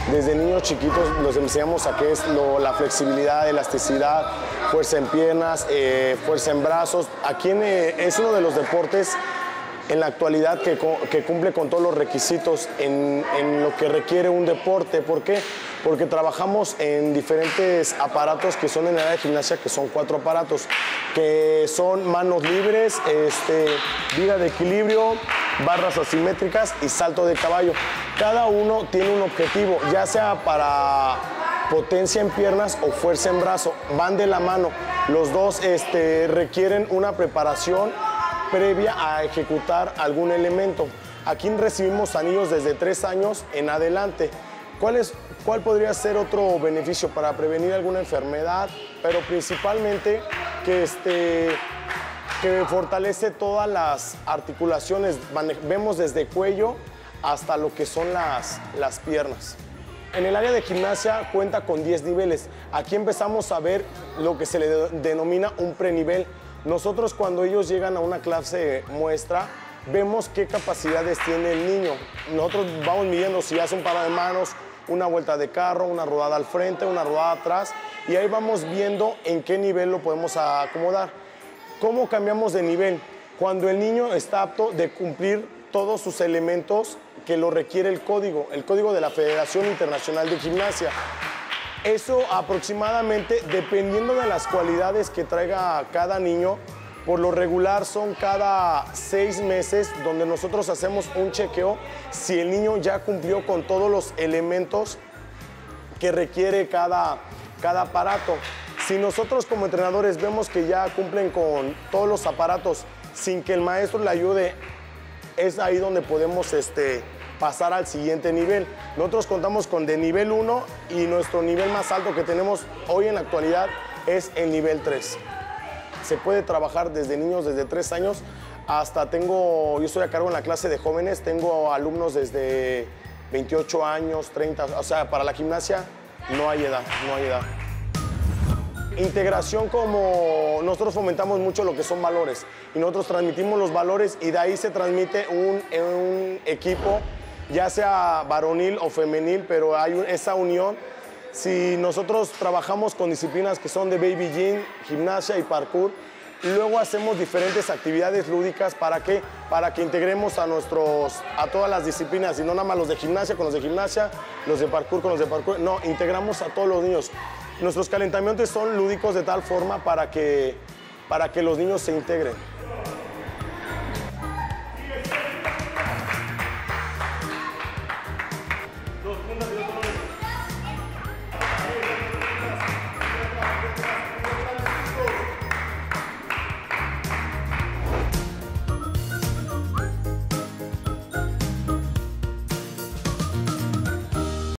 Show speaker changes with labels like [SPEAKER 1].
[SPEAKER 1] desde niños chiquitos los enseñamos a qué es la flexibilidad, elasticidad, fuerza en piernas, fuerza en brazos. Aquí es uno de los deportes en la actualidad que cumple con todos los requisitos en lo que requiere un deporte. ¿Por qué? Porque trabajamos en diferentes aparatos que son en el área de gimnasia, que son 4 aparatos, que son manos libres, viga de equilibrio, barras asimétricas y salto de caballo. Cada uno tiene un objetivo, ya sea para potencia en piernas o fuerza en brazo, van de la mano. Los dos requieren una preparación previa a ejecutar algún elemento. Aquí recibimos a niños desde 3 años en adelante. ¿Cuál podría ser otro beneficio para prevenir alguna enfermedad? Pero principalmente que fortalece todas las articulaciones. Vemos desde cuello hasta lo que son las piernas. En el área de gimnasia cuenta con 10 niveles. Aquí empezamos a ver lo que se le denomina un prenivel. Nosotros cuando ellos llegan a una clase muestra, vemos qué capacidades tiene el niño. Nosotros vamos midiendo si hace un parado de manos, una vuelta de carro, una rodada al frente, una rodada atrás, y ahí vamos viendo en qué nivel lo podemos acomodar. ¿Cómo cambiamos de nivel? Cuando el niño está apto de cumplir todos sus elementos que lo requiere el código de la Federación Internacional de Gimnasia. Eso aproximadamente, dependiendo de las cualidades que traiga cada niño, por lo regular son cada 6 meses donde nosotros hacemos un chequeo si el niño ya cumplió con todos los elementos que requiere cada aparato. Si nosotros como entrenadores vemos que ya cumplen con todos los aparatos sin que el maestro le ayude, es ahí donde podemos pasar al siguiente nivel. Nosotros contamos con de nivel 1 y nuestro nivel más alto que tenemos hoy en la actualidad es el nivel 3. Se puede trabajar desde niños desde 3 años hasta yo estoy a cargo en la clase de jóvenes, tengo alumnos desde 28 años, 30, o sea, para la gimnasia no hay edad. Integración, como nosotros fomentamos mucho lo que son valores y nosotros transmitimos los valores y de ahí se transmite un equipo, ya sea varonil o femenil, pero hay esa unión. Si nosotros trabajamos con disciplinas que son de baby gym, gimnasia y parkour, luego hacemos diferentes actividades lúdicas para que integremos a todas las disciplinas y no nada más los de gimnasia con los de gimnasia, los de parkour con los de parkour, no, integramos a todos los niños. Nuestros calentamientos son lúdicos de tal forma para que los niños se integren.